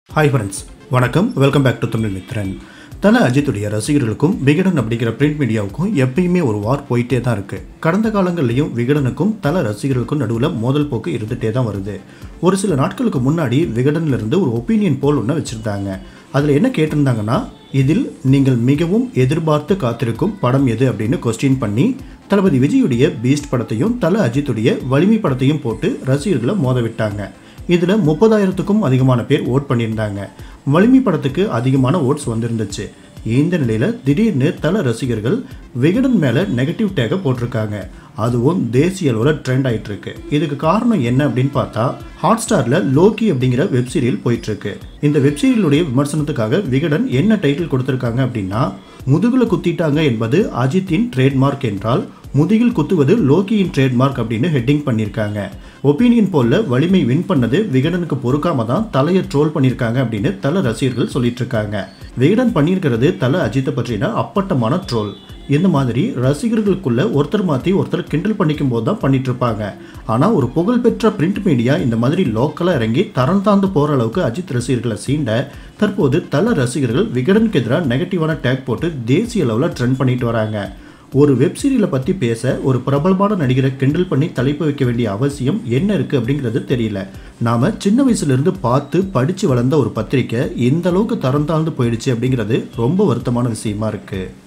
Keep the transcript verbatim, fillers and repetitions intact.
Hi friends, வணக்கம். Welcome back to Tamil Mithran. Thala அஜித்துடைய ரசிகர்களுக்கும் விகடன் அப்படிங்கிற பிரிண்ட் மீடியாவுக்கும் எப்பயுமே ஒரு வார் போயிட்டே தான் இருக்கு. கடந்த காலங்கள்லையும் விகடனுக்கும் தல ரசிகர்களுக்கும் நடுவில் மோதல் போக்கு இருந்துகிட்டே தான் வருது. ஒரு சில நாட்களுக்கு முன்னாடி விகடன்ல இருந்து ஒரு ஒப்பீனியன் போல் ஒன்று வச்சிருந்தாங்க. அதில் என்ன கேட்டிருந்தாங்கன்னா, இதில் நீங்கள் மிகவும் எதிர்பார்த்து காத்திருக்கும் படம் எது அப்படின்னு கொஸ்டின் பண்ணி தளபதி விஜயுடைய பீஸ்ட் படத்தையும் தல அஜித்துடைய வலிமை படத்தையும் போட்டு ரசிகர்களை மோத விட்டாங்க. இதில் முப்பதாயிரத்துக்கும் அதிகமான பேர் ஓட் பண்ணியிருந்தாங்க. வலிமை படத்துக்கு அதிகமான ஓட்ஸ் வந்திருந்துச்சு. இந்த நிலையில் திடீர்னு தல ரசிகர்கள் விகடன் மேலே நெகட்டிவ் டேகை போட்டிருக்காங்க. அதுவும் தேசிய அளவில் ட்ரெண்ட் ஆகிட்டு இருக்கு. இதுக்கு காரணம் என்ன அப்படின்னு பார்த்தா, ஹாட் ஸ்டாரில் லோக்கி அப்படிங்கிற வெப்சீரியல் போயிட்டு இருக்கு. இந்த வெப்சீரியலுடைய விமர்சனத்துக்காக விகடன் என்ன டைட்டில் கொடுத்துருக்காங்க அப்படின்னா, முதுகுல குத்திட்டாங்க என்பது அஜித்தின் ட்ரேட்மார்க் என்றால் முதுகில் குத்துவது லோக்கியின் ட்ரேட்மார்க் அப்படின்னு ஹெட்டிங் பண்ணியிருக்காங்க. ஒப்பீனியன் போல வலிமை வின் பண்ணது விகடனுக்கு பொறுக்காம தான் தலையை ட்ரோல் பண்ணியிருக்காங்க அப்படின்னு தல ரசிகர்கள் சொல்லிட்டு இருக்காங்க. விகடன் பண்ணியிருக்கிறது தல அஜித்தை பற்றின அப்பட்டமான ட்ரோல். இந்த மாதிரி ரசிகர்களுக்குள்ள ஒருத்தர் மாற்றி ஒருத்தர் கிண்டல் பண்ணிக்கும் போது தான் பண்ணிட்டு இருப்பாங்க. ஆனால் ஒரு புகழ்பெற்ற பிரிண்ட் மீடியா இந்த மாதிரி லோக்கலாக இறங்கி தரம் தாழ்ந்து போகிற அளவுக்கு அஜித் ரசிகர்களை சீண்ட, தற்போது தல ரசிகர்கள் விகடனுக்கு எதிராக நெகட்டிவான டேக் போட்டு தேசிய அளவில் ட்ரெண்ட் பண்ணிட்டு வராங்க. ஒரு வெப்சீரியலை பற்றி பேச ஒரு பிரபலமான நடிகரை கிண்டல் பண்ணி தலைப்பு வைக்க வேண்டிய அவசியம் என்ன இருக்குது அப்படிங்கிறது தெரியல. நாம் சின்ன வயசுலேருந்து பார்த்து படித்து வளர்ந்த ஒரு பத்திரிக்கை இந்த அளவுக்கு தரம் தாழ்ந்து போயிடுச்சு அப்படிங்கிறது ரொம்ப வருத்தமான விஷயமா இருக்குது.